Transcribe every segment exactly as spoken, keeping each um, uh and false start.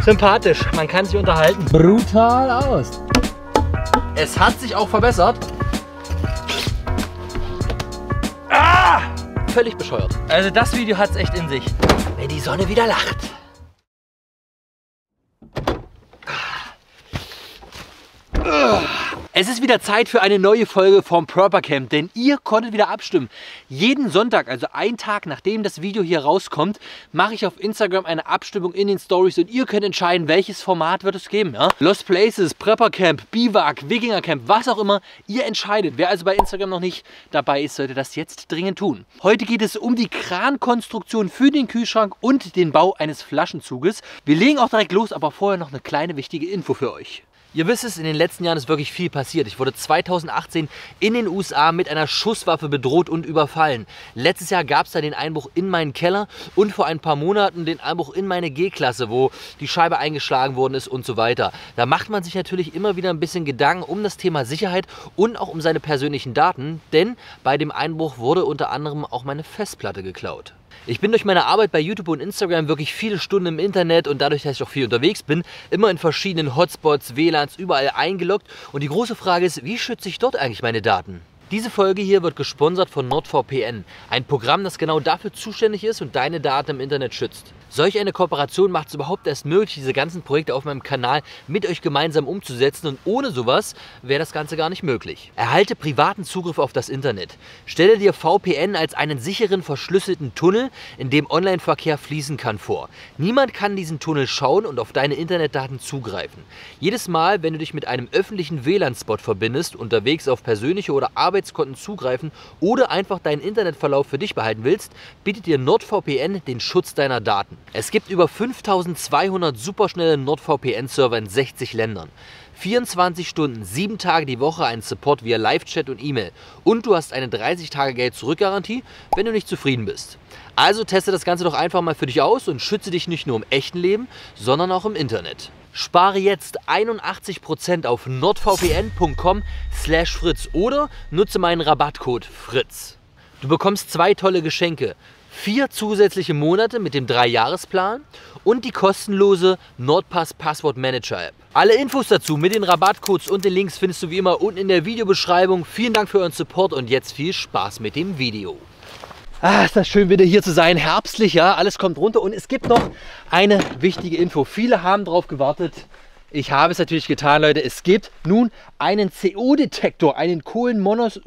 Sympathisch, man kann sich unterhalten. Brutal aus. Es hat sich auch verbessert. Ah! Völlig bescheuert. Also das Video hat es echt in sich. Wenn die Sonne wieder lacht. Es ist wieder Zeit für eine neue Folge vom Prepper Camp, denn ihr konntet wieder abstimmen. Jeden Sonntag, also einen Tag nachdem das Video hier rauskommt, mache ich auf Instagram eine Abstimmung in den Stories und ihr könnt entscheiden, welches Format wird es geben. Ja? Lost Places, Prepper Camp, Biwak, Wikinger Camp, was auch immer, ihr entscheidet. Wer also bei Instagram noch nicht dabei ist, sollte das jetzt dringend tun. Heute geht es um die Krankonstruktion für den Kühlschrank und den Bau eines Flaschenzuges. Wir legen auch direkt los, aber vorher noch eine kleine wichtige Info für euch. Ihr wisst es, in den letzten Jahren ist wirklich viel passiert. Ich wurde zweitausendachtzehn in den U S A mit einer Schusswaffe bedroht und überfallen. Letztes Jahr gab es da den Einbruch in meinen Keller und vor ein paar Monaten den Einbruch in meine G-Klasse, wo die Scheibe eingeschlagen worden ist und so weiter. Da macht man sich natürlich immer wieder ein bisschen Gedanken um das Thema Sicherheit und auch um seine persönlichen Daten, denn bei dem Einbruch wurde unter anderem auch meine Festplatte geklaut. Ich bin durch meine Arbeit bei YouTube und Instagram wirklich viele Stunden im Internet und dadurch, dass ich auch viel unterwegs bin, immer in verschiedenen Hotspots, W L A Ns, überall eingeloggt. Und die große Frage ist, wie schütze ich dort eigentlich meine Daten? Diese Folge hier wird gesponsert von NordVPN, ein Programm, das genau dafür zuständig ist und deine Daten im Internet schützt. Solch eine Kooperation macht es überhaupt erst möglich, diese ganzen Projekte auf meinem Kanal mit euch gemeinsam umzusetzen und ohne sowas wäre das Ganze gar nicht möglich. Erhalte privaten Zugriff auf das Internet. Stelle dir V P N als einen sicheren, verschlüsselten Tunnel, in dem Online-Verkehr fließen kann, vor. Niemand kann diesen Tunnel schauen und auf deine Internetdaten zugreifen. Jedes Mal, wenn du dich mit einem öffentlichen W L A N-Spot verbindest, unterwegs auf persönliche oder Arbeitskonten zugreifen oder einfach deinen Internetverlauf für dich behalten willst, bietet dir NordVPN den Schutz deiner Daten. Es gibt über fünftausendzweihundert superschnelle NordVPN-Server in sechzig Ländern. vierundzwanzig Stunden, sieben Tage die Woche einen Support via Live-Chat und E-Mail. Und du hast eine dreißig Tage Geld-Zurück-Garantie, wenn du nicht zufrieden bist. Also teste das Ganze doch einfach mal für dich aus und schütze dich nicht nur im echten Leben, sondern auch im Internet. Spare jetzt einundachtzig Prozent auf nordvpn punkt com slash fritz oder nutze meinen Rabattcode FRITZ. Du bekommst zwei tolle Geschenke. Vier zusätzliche Monate mit dem drei Jahres Plan und die kostenlose Nordpass Passwort Manager App. Alle Infos dazu mit den Rabattcodes und den Links findest du wie immer unten in der Videobeschreibung. Vielen Dank für euren Support und jetzt viel Spaß mit dem Video. Ah, ist das schön wieder hier zu sein, herbstlich, ja, alles kommt runter und es gibt noch eine wichtige Info. Viele haben darauf gewartet. Ich habe es natürlich getan, Leute. Es gibt nun einen C O-Detektor, einen Kohlenmonos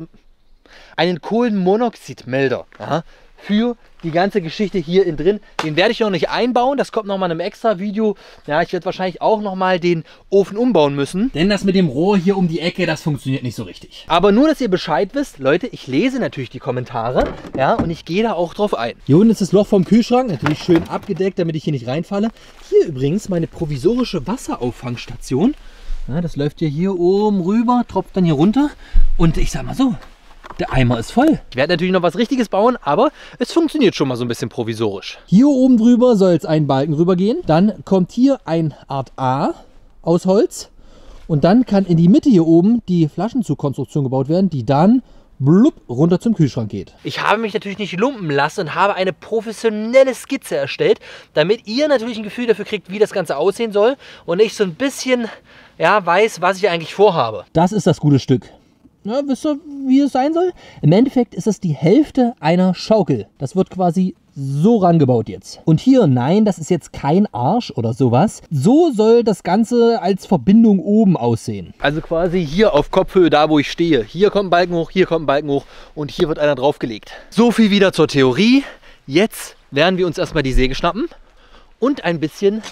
einen Kohlenmonoxidmelder. Aha. Für die ganze Geschichte hier innen drin. Den werde ich noch nicht einbauen, das kommt noch mal in einem extra Video. Ja, ich werde wahrscheinlich auch noch mal den Ofen umbauen müssen. Denn das mit dem Rohr hier um die Ecke, das funktioniert nicht so richtig. Aber nur, dass ihr Bescheid wisst, Leute, ich lese natürlich die Kommentare, ja, und ich gehe da auch drauf ein. Hier unten ist das Loch vom Kühlschrank, natürlich schön abgedeckt, damit ich hier nicht reinfalle. Hier übrigens meine provisorische Wasserauffangstation. Ja, das läuft ja hier oben rüber, tropft dann hier runter und ich sag mal so, der Eimer ist voll. Ich werde natürlich noch was Richtiges bauen, aber es funktioniert schon mal so ein bisschen provisorisch. Hier oben drüber soll jetzt ein Balken rüber gehen. Dann kommt hier eine Art A aus Holz. Und dann kann in die Mitte hier oben die Flaschenzugkonstruktion gebaut werden, die dann blub runter zum Kühlschrank geht. Ich habe mich natürlich nicht lumpen lassen und habe eine professionelle Skizze erstellt, damit ihr natürlich ein Gefühl dafür kriegt, wie das Ganze aussehen soll und ich so ein bisschen, ja, weiß, was ich eigentlich vorhabe. Das ist das gute Stück. Ja, wisst ihr, wie es sein soll? Im Endeffekt ist es die Hälfte einer Schaukel. Das wird quasi so rangebaut jetzt. Und hier, nein, das ist jetzt kein Arsch oder sowas. So soll das Ganze als Verbindung oben aussehen. Also quasi hier auf Kopfhöhe, da wo ich stehe. Hier kommt ein Balken hoch, hier kommt ein Balken hoch und hier wird einer draufgelegt. So viel wieder zur Theorie. Jetzt werden wir uns erstmal die Säge schnappen und ein bisschen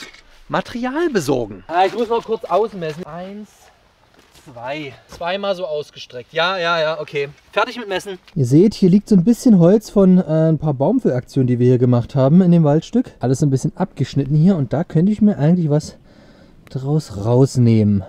Material besorgen. Ah, ich muss noch kurz ausmessen. Eins. Zwei. Zweimal so ausgestreckt. Ja, ja, ja, okay. Fertig mit Messen. Ihr seht, hier liegt so ein bisschen Holz von äh, ein paar Baumfüllaktionen, die wir hier gemacht haben in dem Waldstück. Alles ein bisschen abgeschnitten hier und da könnte ich mir eigentlich was draus rausnehmen.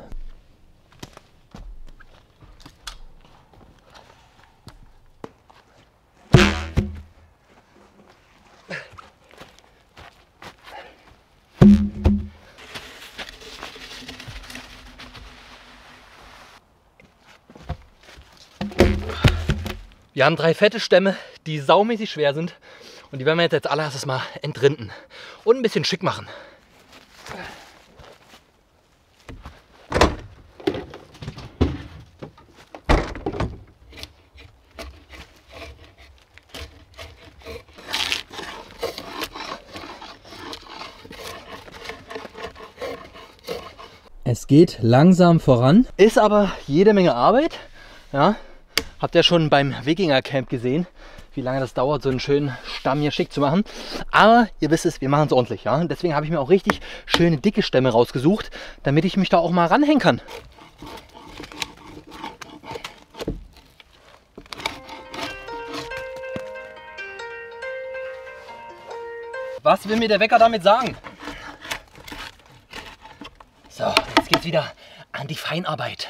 Wir haben drei fette Stämme, die saumäßig schwer sind und die werden wir jetzt als allererstes mal entrinden und ein bisschen schick machen. Es geht langsam voran, ist aber jede Menge Arbeit. Ja, habt ihr schon beim Wikinger Camp gesehen, wie lange das dauert, so einen schönen Stamm hier schick zu machen. Aber ihr wisst es, wir machen es ordentlich. Ja? Und deswegen habe ich mir auch richtig schöne dicke Stämme rausgesucht, damit ich mich da auch mal ranhängen kann. Was will mir der Wecker damit sagen? So, jetzt geht's wieder an die Feinarbeit.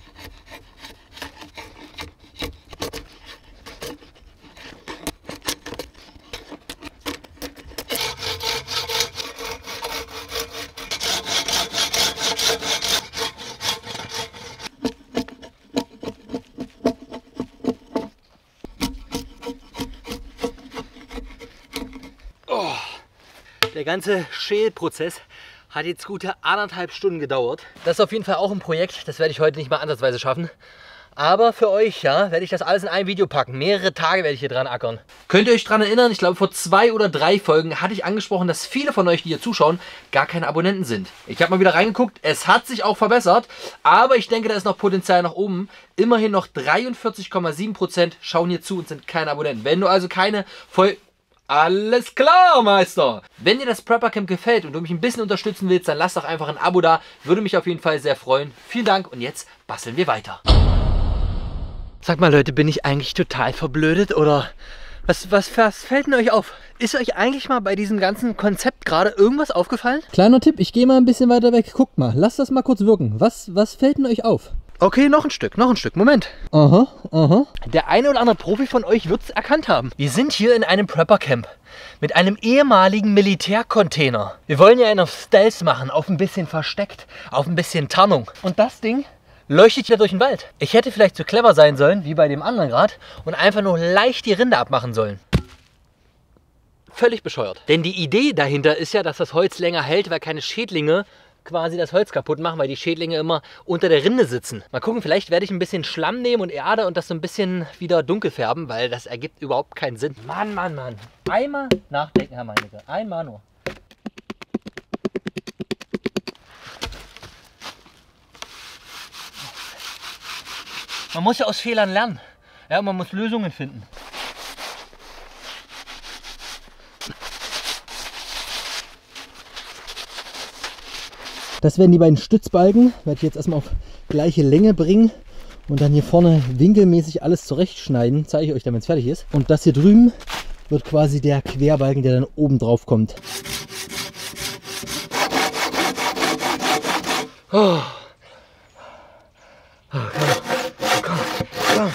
Oh, der ganze Schälprozess hat jetzt gute anderthalb Stunden gedauert. Das ist auf jeden Fall auch ein Projekt, das werde ich heute nicht mal ansatzweise schaffen. Aber für euch, ja, werde ich das alles in ein Video packen. Mehrere Tage werde ich hier dran ackern. Könnt ihr euch daran erinnern, ich glaube vor zwei oder drei Folgen hatte ich angesprochen, dass viele von euch, die hier zuschauen, gar keine Abonnenten sind. Ich habe mal wieder reingeguckt, es hat sich auch verbessert, aber ich denke, da ist noch Potenzial nach oben. Immerhin noch dreiundvierzig Komma sieben Prozent schauen hier zu und sind keine Abonnenten. Wenn du also keine voll... Alles klar, Meister! Wenn dir das Prepper Camp gefällt und du mich ein bisschen unterstützen willst, dann lass doch einfach ein Abo da. Würde mich auf jeden Fall sehr freuen. Vielen Dank und jetzt basteln wir weiter. Sag mal Leute, bin ich eigentlich total verblödet oder was, was, was fällt denn euch auf? Ist euch eigentlich mal bei diesem ganzen Konzept gerade irgendwas aufgefallen? Kleiner Tipp, ich gehe mal ein bisschen weiter weg. Guckt mal, lasst das mal kurz wirken. Was, was fällt denn euch auf? Okay, noch ein Stück, noch ein Stück. Moment. Aha, aha. Der eine oder andere Profi von euch wird es erkannt haben. Wir sind hier in einem Prepper Camp mit einem ehemaligen Militärcontainer. Wir wollen ja einen auf Stealth machen, auf ein bisschen versteckt, auf ein bisschen Tarnung. Und das Ding leuchtet hier durch den Wald. Ich hätte vielleicht so clever sein sollen, wie bei dem anderen gerade, und einfach nur leicht die Rinde abmachen sollen. Völlig bescheuert. Denn die Idee dahinter ist ja, dass das Holz länger hält, weil keine Schädlinge quasi das Holz kaputt machen, weil die Schädlinge immer unter der Rinde sitzen. Mal gucken, vielleicht werde ich ein bisschen Schlamm nehmen und Erde und das so ein bisschen wieder dunkel färben, weil das ergibt überhaupt keinen Sinn. Mann, Mann, Mann. Einmal nachdenken, Herr Meinecke. Einmal nur. Man muss ja aus Fehlern lernen. Ja, man muss Lösungen finden. Das werden die beiden Stützbalken, werde ich jetzt erstmal auf gleiche Länge bringen und dann hier vorne winkelmäßig alles zurechtschneiden, zeige ich euch dann, wenn es fertig ist. Und das hier drüben wird quasi der Querbalken, der dann oben drauf kommt. Oh. Oh, komm, komm, komm.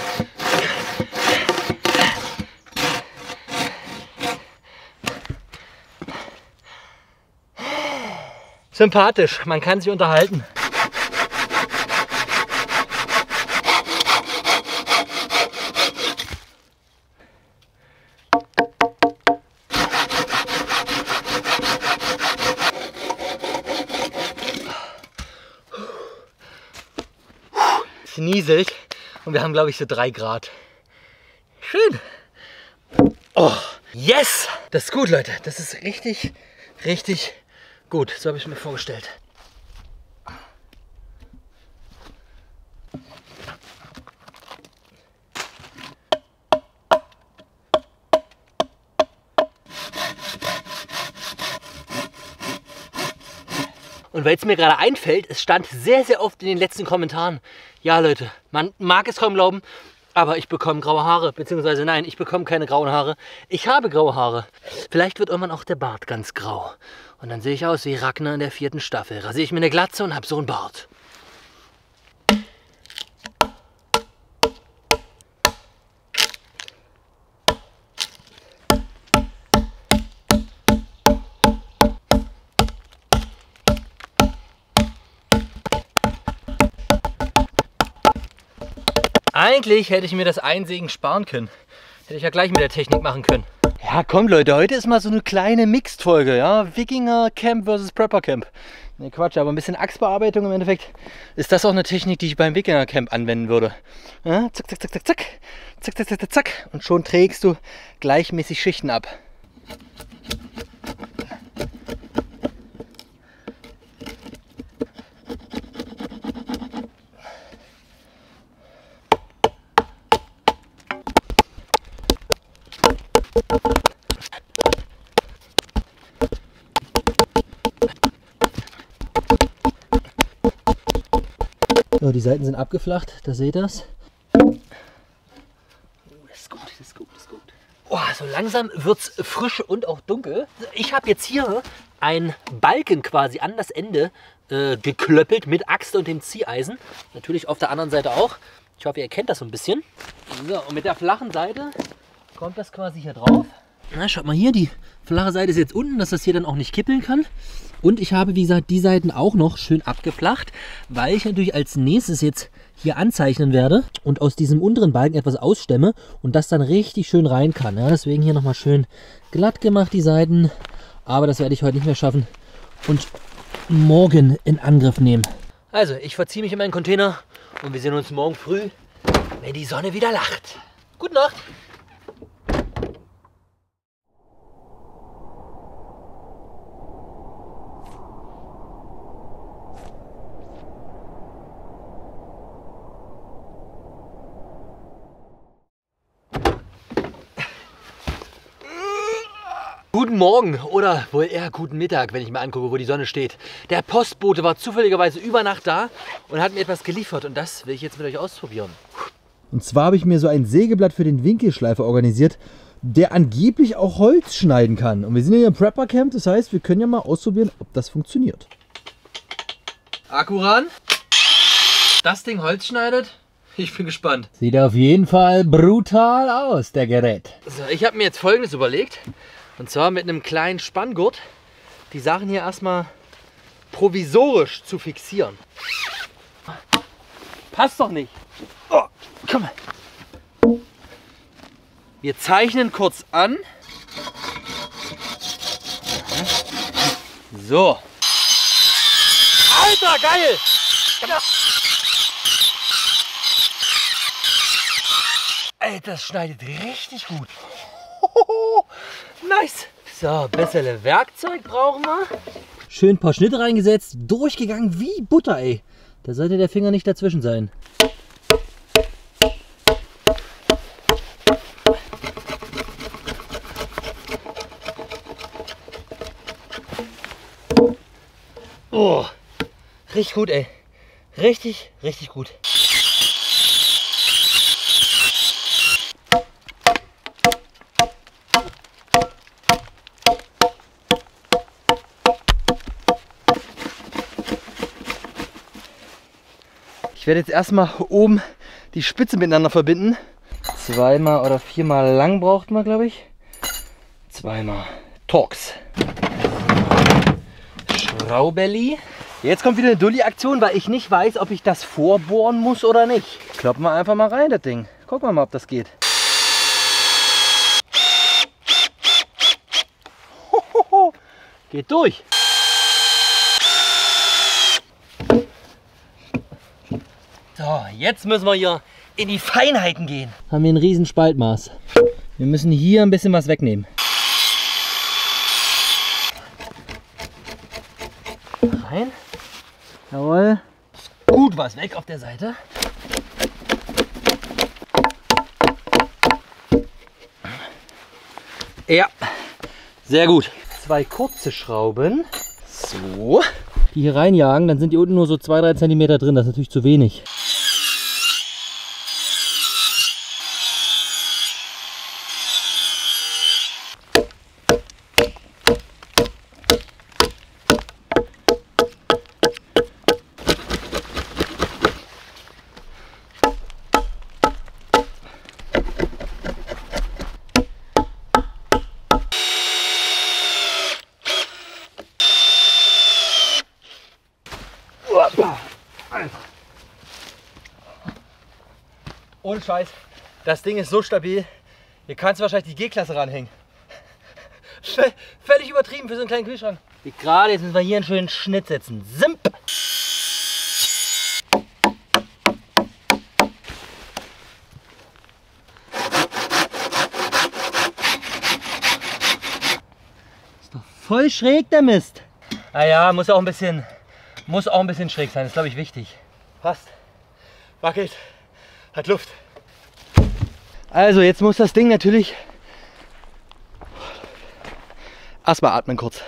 Sympathisch, man kann sich unterhalten. Es nieselt und wir haben, glaube ich, so drei Grad. Schön. Oh, yes! Das ist gut, Leute. Das ist richtig, richtig gut. So habe ich es mir vorgestellt. Und weil es mir gerade einfällt, es stand sehr, sehr oft in den letzten Kommentaren, ja Leute, man mag es kaum glauben, aber ich bekomme graue Haare, beziehungsweise nein, ich bekomme keine grauen Haare. Ich habe graue Haare. Vielleicht wird irgendwann auch der Bart ganz grau. Und dann sehe ich aus wie Ragnar in der vierten Staffel. Rasiere ich mir eine Glatze und habe so einen Bart. Eigentlich hätte ich mir das Einsägen sparen können. Hätte ich ja gleich mit der Technik machen können. Ja, komm Leute, heute ist mal so eine kleine Mixed-Folge, ja? Wikinger Camp versus Prepper Camp. Ne, Quatsch, aber ein bisschen Achsbearbeitung im Endeffekt ist das auch eine Technik, die ich beim Wikinger Camp anwenden würde. Ja, zack, zack, zack, zack, zack, zack, zack, zack, zack, zack. Und schon trägst du gleichmäßig Schichten ab. So, die Seiten sind abgeflacht, da seht ihr das. Oh, das ist gut, das ist gut, das ist gut. Oh, so langsam wird es frisch und auch dunkel. Ich habe jetzt hier einen Balken quasi an das Ende äh, geklöppelt mit Axt und dem Zieheisen. Natürlich auf der anderen Seite auch. Ich hoffe, ihr kennt das so ein bisschen. So, und mit der flachen Seite kommt das quasi hier drauf. Na, schaut mal hier, die flache Seite ist jetzt unten, dass das hier dann auch nicht kippeln kann. Und ich habe, wie gesagt, die Seiten auch noch schön abgeflacht, weil ich natürlich als nächstes jetzt hier anzeichnen werde und aus diesem unteren Balken etwas ausstemme und das dann richtig schön rein kann. Ja, deswegen hier nochmal schön glatt gemacht, die Seiten. Aber das werde ich heute nicht mehr schaffen und morgen in Angriff nehmen. Also, ich verziehe mich in meinen Container und wir sehen uns morgen früh, wenn die Sonne wieder lacht. Gute Nacht! Guten Morgen oder wohl eher guten Mittag, wenn ich mir angucke, wo die Sonne steht. Der Postbote war zufälligerweise über Nacht da und hat mir etwas geliefert und das will ich jetzt mit euch ausprobieren. Und zwar habe ich mir so ein Sägeblatt für den Winkelschleifer organisiert, der angeblich auch Holz schneiden kann. Und wir sind ja hier im Prepper Camp, das heißt, wir können ja mal ausprobieren, ob das funktioniert. Akku ran. Das Ding Holz schneidet. Ich bin gespannt. Sieht auf jeden Fall brutal aus, der Gerät. So, ich habe mir jetzt Folgendes überlegt. Und zwar mit einem kleinen Spanngurt die Sachen hier erstmal provisorisch zu fixieren. Passt doch nicht. Oh, komm mal. Wir zeichnen kurz an. So. Alter, geil! Alter, das schneidet richtig gut. Nice. So, bessere Werkzeug brauchen wir. Schön ein paar Schnitte reingesetzt, durchgegangen wie Butter, ey. Da sollte der Finger nicht dazwischen sein. Oh, richtig gut, ey. Richtig, richtig gut. Ich werde jetzt erstmal oben die Spitze miteinander verbinden. Zweimal oder viermal lang braucht man, glaube ich. Zweimal Torx. Schrauberli. Jetzt kommt wieder eine Dulli-Aktion, weil ich nicht weiß, ob ich das vorbohren muss oder nicht. Kloppen wir einfach mal rein, das Ding. Gucken wir mal, ob das geht. Hohoho. Geht durch. So, jetzt müssen wir hier in die Feinheiten gehen. Haben wir ein riesen Spaltmaß. Wir müssen hier ein bisschen was wegnehmen. Rein. Jawohl. Gut was weg auf der Seite. Ja, sehr gut. Zwei kurze Schrauben. So. Die hier reinjagen, dann sind die unten nur so zwei bis drei Zentimeter drin. Das ist natürlich zu wenig. Ohne Scheiß, das Ding ist so stabil. Hier kannst du wahrscheinlich die G-Klasse ranhängen. Völlig übertrieben für so einen kleinen Kühlschrank. Wie gerade, jetzt müssen wir hier einen schönen Schnitt setzen. Simp! Ist doch voll schräg der Mist. Naja, muss auch ein bisschen, muss auch ein bisschen schräg sein. Das ist, glaube ich, wichtig. Passt. Wackelt. Hat Luft. Also jetzt muss das Ding natürlich erstmal atmen kurz.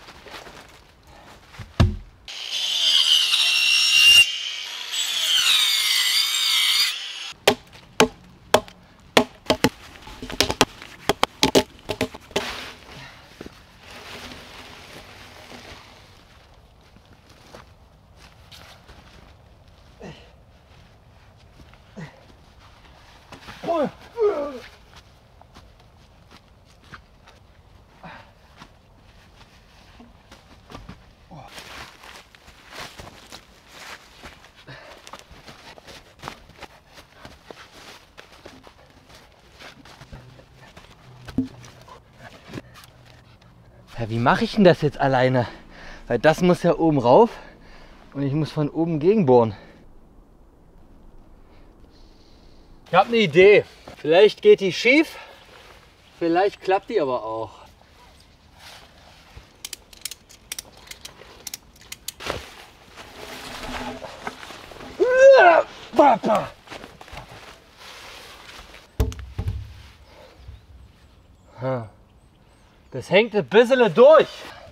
Ja, wie mache ich denn das jetzt alleine? Weil das muss ja oben rauf und ich muss von oben gegenbohren. Ich habe eine Idee. Vielleicht geht die schief, vielleicht klappt die aber auch. Das hängt ein bisschen durch.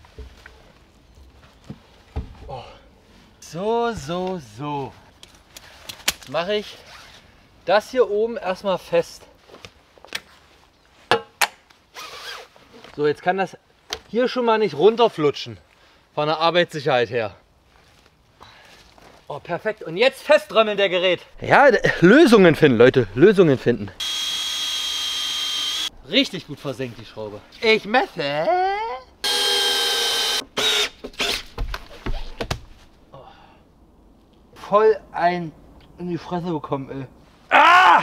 Oh. So, so, so. Jetzt mache ich das hier oben erstmal fest. So, jetzt kann das hier schon mal nicht runterflutschen. Von der Arbeitssicherheit her. Oh, perfekt. Und jetzt festtrommeln der Gerät. Ja, Lösungen finden, Leute. Lösungen finden. Richtig gut versenkt die Schraube. Ich messe. Oh. Voll ein in die Fresse bekommen, ey. Ah!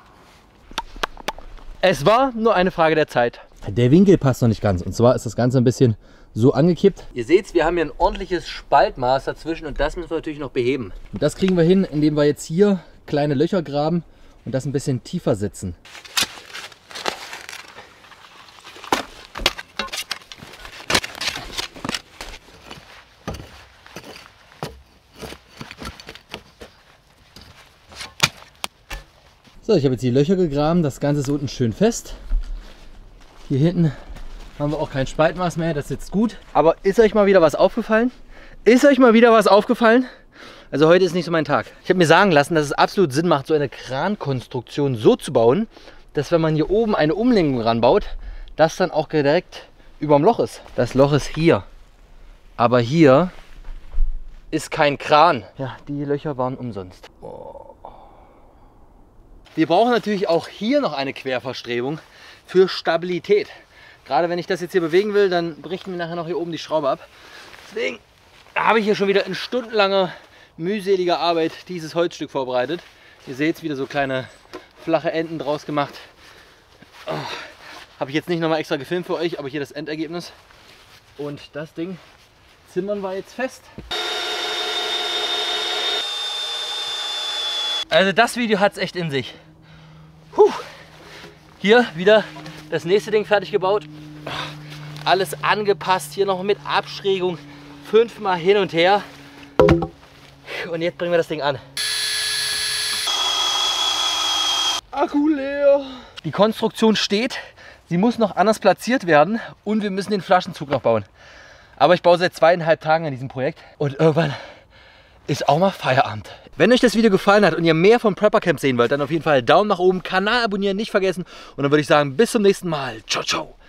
Es war nur eine Frage der Zeit. Der Winkel passt noch nicht ganz. Und zwar ist das Ganze ein bisschen so angekippt. Ihr seht, wir haben hier ein ordentliches Spaltmaß dazwischen und das müssen wir natürlich noch beheben. Und das kriegen wir hin, indem wir jetzt hier kleine Löcher graben und das ein bisschen tiefer setzen. So, ich habe jetzt die Löcher gegraben, das Ganze ist unten schön fest. Hier hinten haben wir auch kein Spaltmaß mehr, das sitzt gut. Aber ist euch mal wieder was aufgefallen? Ist euch mal wieder was aufgefallen? Also heute ist nicht so mein Tag. Ich habe mir sagen lassen, dass es absolut Sinn macht, so eine Krankonstruktion so zu bauen, dass wenn man hier oben eine Umlenkung ranbaut, das dann auch direkt über dem Loch ist. Das Loch ist hier. Aber hier ist kein Kran. Ja, die Löcher waren umsonst. Oh. Wir brauchen natürlich auch hier noch eine Querverstrebung für Stabilität. Gerade wenn ich das jetzt hier bewegen will, dann bricht mir nachher noch hier oben die Schraube ab. Deswegen habe ich hier schon wieder in stundenlanger, mühseliger Arbeit dieses Holzstück vorbereitet. Ihr seht wieder so kleine flache Enden draus gemacht. Oh, habe ich jetzt nicht nochmal extra gefilmt für euch, aber hier das Endergebnis. Und das Ding zimmern wir jetzt fest. Also das Video hat es echt in sich. Puh. Hier wieder das nächste Ding fertig gebaut. Alles angepasst, hier noch mit Abschrägung. Fünfmal hin und her. Und jetzt bringen wir das Ding an. Akku leer. Die Konstruktion steht. Sie muss noch anders platziert werden. Und wir müssen den Flaschenzug noch bauen. Aber ich baue seit zweieinhalb Tagen an diesem Projekt. Und irgendwann ist auch mal Feierabend. Wenn euch das Video gefallen hat und ihr mehr vom Prepper Camp sehen wollt, dann auf jeden Fall Daumen nach oben, Kanal abonnieren nicht vergessen. Und dann würde ich sagen, bis zum nächsten Mal. Ciao, ciao.